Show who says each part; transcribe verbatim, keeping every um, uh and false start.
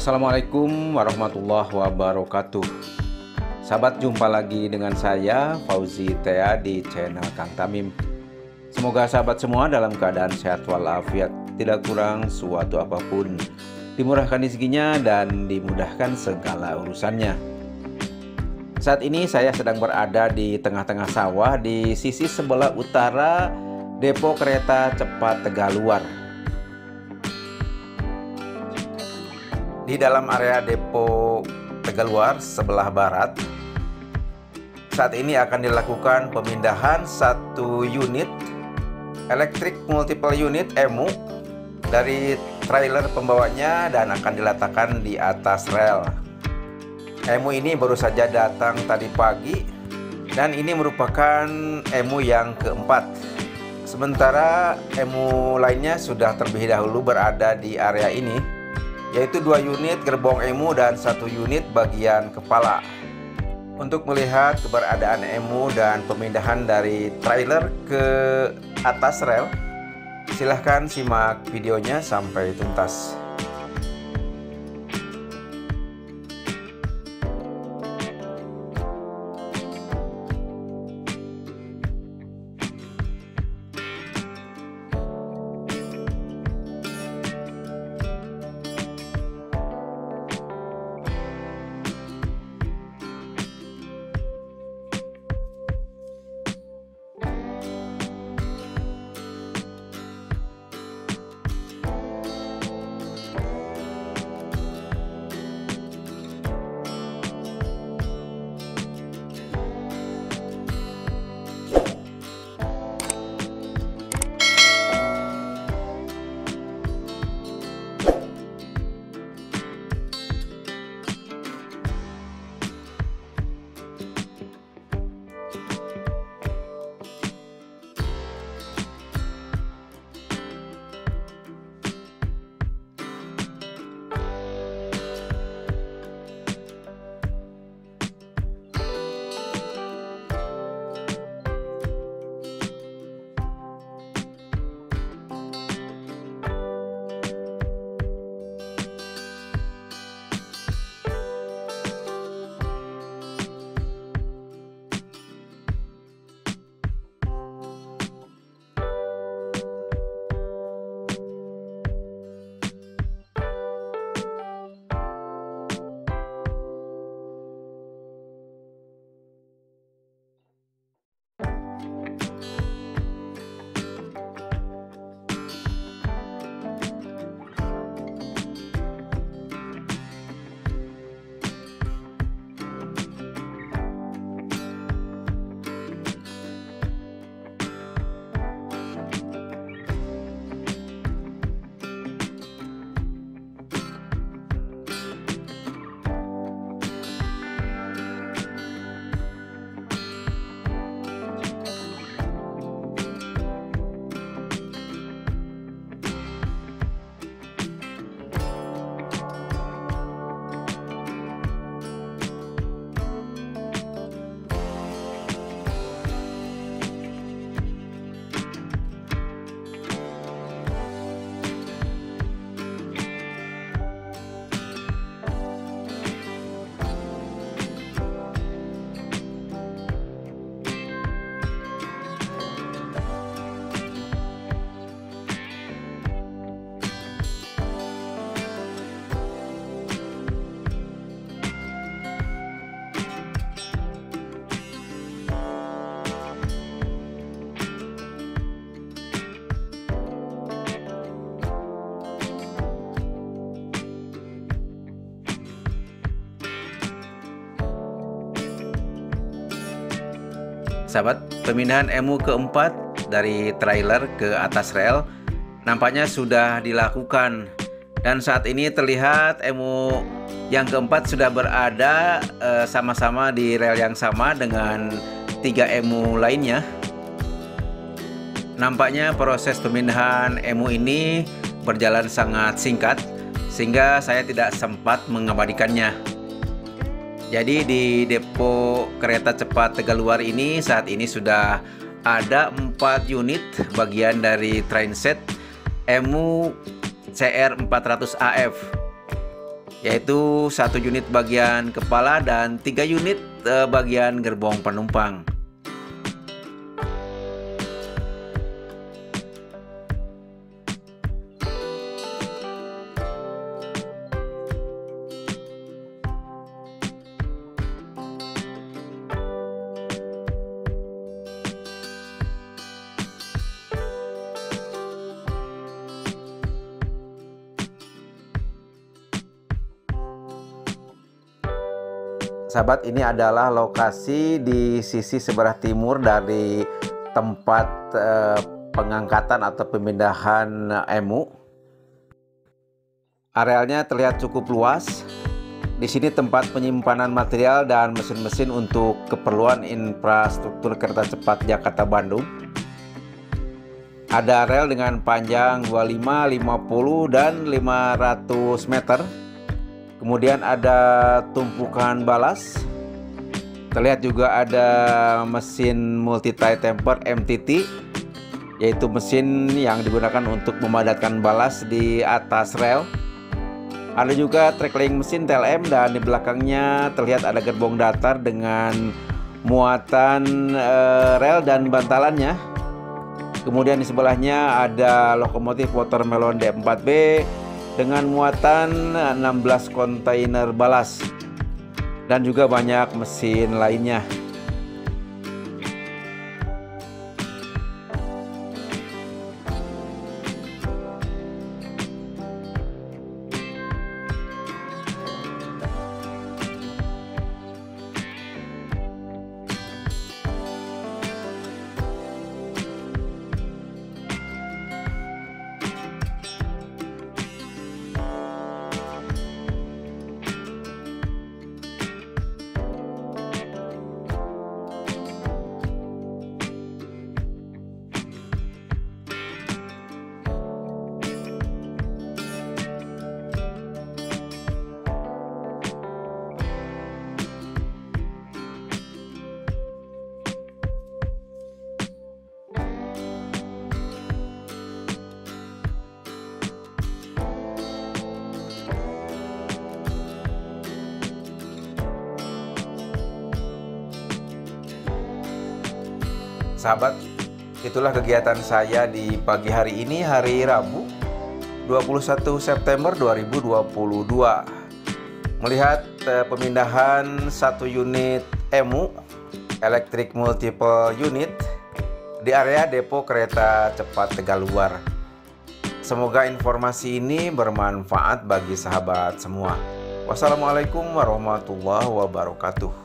Speaker 1: Assalamualaikum warahmatullahi wabarakatuh. Sahabat, jumpa lagi dengan saya Fauzi Tea di channel Kang Tamim. Semoga sahabat semua dalam keadaan sehat walafiat, tidak kurang suatu apapun, dimurahkan rezekinya dan dimudahkan segala urusannya. Saat ini saya sedang berada di tengah-tengah sawah di sisi sebelah utara depo kereta cepat Tegaluar. Di dalam area depo Tegaluar sebelah barat, saat ini akan dilakukan pemindahan satu unit elektrik multiple unit E M U dari trailer pembawanya dan akan diletakkan di atas rel. E M U ini baru saja datang tadi pagi dan ini merupakan E M U yang keempat. Sementara E M U lainnya sudah terlebih dahulu berada di area ini, yaitu dua unit gerbong E M U dan satu unit bagian kepala. Untuk melihat keberadaan E M U dan pemindahan dari trailer ke atas rel, silahkan simak videonya sampai tuntas. Sahabat, pemindahan E M U keempat dari trailer ke atas rel nampaknya sudah dilakukan, dan saat ini terlihat E M U yang keempat sudah berada sama-sama eh, di rel yang sama dengan tiga E M U lainnya. Nampaknya proses pemindahan E M U ini berjalan sangat singkat sehingga saya tidak sempat mengabadikannya. Jadi di depo kereta cepat Tegaluar ini saat ini sudah ada empat unit bagian dari trainset E M U C R empat ratus A F yaitu satu unit bagian kepala dan tiga unit eh, bagian gerbong penumpang. Sahabat, ini adalah lokasi di sisi sebelah timur dari tempat eh, pengangkatan atau pemindahan M U. Arealnya terlihat cukup luas. Di sini tempat penyimpanan material dan mesin-mesin untuk keperluan infrastruktur kereta cepat Jakarta-Bandung. Ada rel dengan panjang dua puluh lima, lima puluh, dan lima ratus meter. Kemudian ada tumpukan balas. Terlihat juga ada mesin multi-tie temper M T T, yaitu mesin yang digunakan untuk memadatkan balas di atas rel. Ada juga trackling mesin T L M, dan di belakangnya terlihat ada gerbong datar dengan muatan e, rel dan bantalannya. Kemudian di sebelahnya ada lokomotif Watermelon D empat B dengan muatan enam belas kontainer balas dan juga banyak mesin lainnya. Sahabat, itulah kegiatan saya di pagi hari ini, hari Rabu dua puluh satu September dua ribu dua puluh dua. Melihat eh, pemindahan satu unit M U Electric Multiple Unit di area depo kereta cepat Tegaluar. Semoga informasi ini bermanfaat bagi sahabat semua. Wassalamualaikum warahmatullahi wabarakatuh.